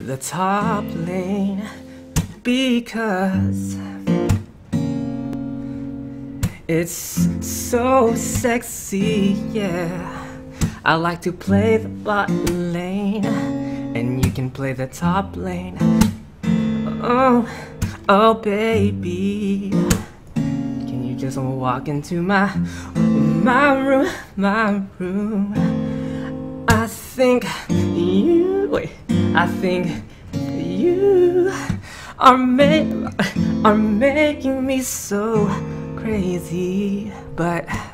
the top lane because it's so sexy, yeah. I like to play the bottom lane and you can play the top lane. Oh, oh baby, can you just walk into my room? I think you are making me so crazy, but